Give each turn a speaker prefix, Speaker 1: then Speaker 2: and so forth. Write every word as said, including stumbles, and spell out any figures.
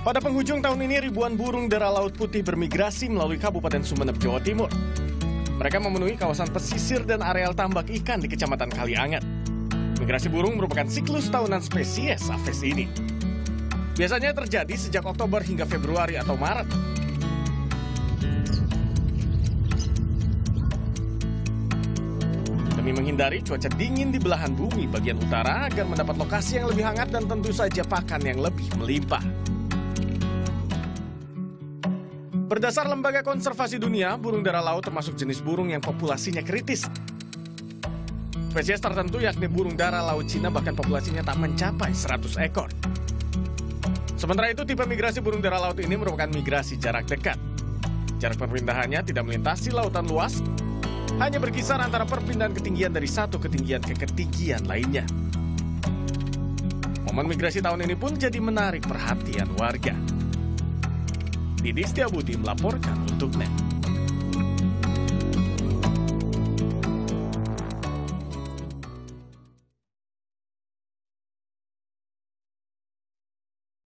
Speaker 1: Pada penghujung tahun ini, ribuan burung dara laut putih bermigrasi melalui Kabupaten Sumeneb, Jawa Timur. Mereka memenuhi kawasan pesisir dan areal tambak ikan di Kecamatan Kalianget. Migrasi burung merupakan siklus tahunan spesies Aves ini. Biasanya terjadi sejak Oktober hingga Februari atau Maret. Demi menghindari cuaca dingin di belahan bumi bagian utara agar mendapat lokasi yang lebih hangat dan tentu saja pakan yang lebih melimpah. Berdasar Lembaga Konservasi Dunia, burung dara laut termasuk jenis burung yang populasinya kritis. Spesies tertentu yakni burung dara laut Cina bahkan populasinya tak mencapai seratus ekor. Sementara itu, tipe migrasi burung dara laut ini merupakan migrasi jarak dekat. Jarak perpindahannya tidak melintasi lautan luas, hanya berkisar antara perpindahan ketinggian dari satu ketinggian ke ketinggian lainnya. Momen migrasi tahun ini pun jadi menarik perhatian warga. Didi Setiabudi melaporkan untuk N E T.